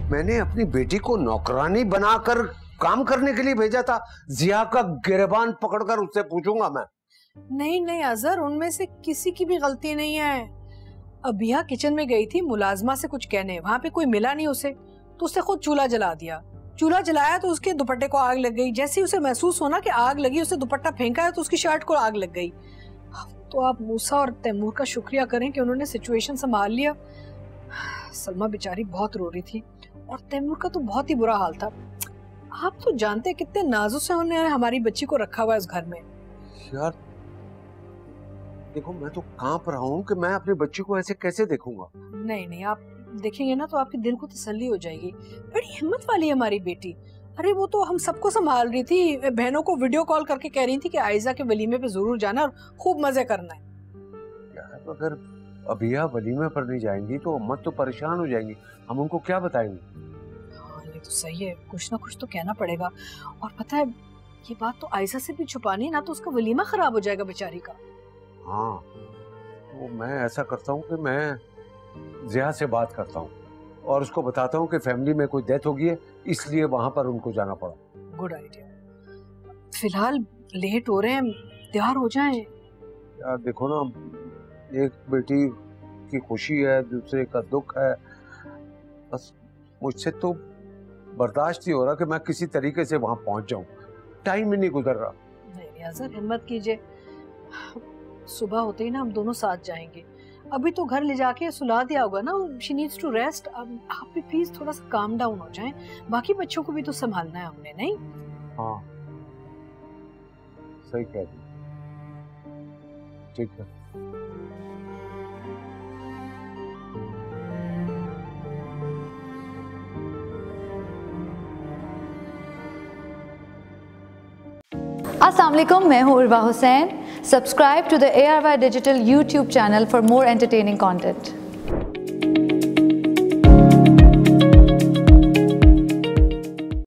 मैंने अपनी बेटी को नौकरानी बनाकर काम करने के लिए भेजा था। जिया का गिरबान पकड़कर उससे पूछूंगा मैं। नहीं नहीं अजहर, उनमें से किसी की भी गलती नहीं है। अबिया किचन में गई थी मुलाजमा से कुछ कहने, वहां पे कोई मिला नहीं उसे, तो उसने खुद चूल्हा जला दिया। चूल्हा जलाया तो उसके दुपट्टे को आग लग गई। जैसे ही उसे महसूस होना कि आग लगी, उसे दुपट्टा फेंका है तो उसकी शर्ट को आग लग गई। तो आप मूसा और तैमूर का शुक्रिया करें कि उन्होंने सिचुएशन संभाल लिया। सलमा बेचारी बहुत रो रही थी और तैमूर का तो बहुत ही बुरा हाल था। आप तो जानते हैं कितने नाजों से उन्होंने हमारी बच्ची को रखा हुआ है इस घर में। यार देखो, मैं तो कांप रहा हूँ कि मैं अपनी बच्ची को ऐसे कैसे देखूंगा। नहीं नहीं, आप देखेंगे ना तो आपके दिल को तसल्ली हो जाएगी। बड़ी हिम्मत वाली है हमारी बेटी। अरे वो तो हम सबको संभाल रही थी, बहनों को वीडियो कॉल करके कह रही थी कि आयजा के वलीमे पे जरूर जाना और खूब मजे करना है। यार अगर अबिया वलीमे पर नहीं जाएंगी तो अम्मा तो परेशान हो जाएंगी, हम उनको क्या बताएंगे। हाँ ये तो सही है, कुछ ना कुछ तो कहना पड़ेगा। और पता है, ये बात तो आयजा से भी छुपानी है ना, तो उसका वलीमा खराब हो जाएगा बेचारी का। हाँ तो मैं ऐसा करता हूँ कि मैं जिया से बात करता हूँ और उसको बताता हूँ कि फैमिली में कोई डेथ हो गई है, इसलिए वहां पर उनको जाना पड़ा। Good idea. फिलहाल लेट हो रहे हैं, तैयार हो जाएं। यार देखो ना, एक बेटी की खुशी है, दूसरे का दुख है। बस मुझसे तो बर्दाश्त नहीं हो रहा कि मैं किसी तरीके से वहां पहुंच जाऊं। टाइम ही नहीं गुजर रहा। नहीं अजहर, हिम्मत कीजिए, सुबह होते ही ना हम दोनों साथ जाएंगे। अभी तो घर ले जाके सुला दिया होगा ना, शी नीड्स टू रेस्ट। अब आप भी प्लीज थोड़ा सा काम डाउन हो जाएं, बाकी बच्चों को भी तो संभालना है हमने। नहीं हाँ सही कह रही, ठीक है। अस्सलाम वालेकुम, मैं हूँ Urwa Hussain. Subscribe to the ARY digital YouTube channel for more entertaining content.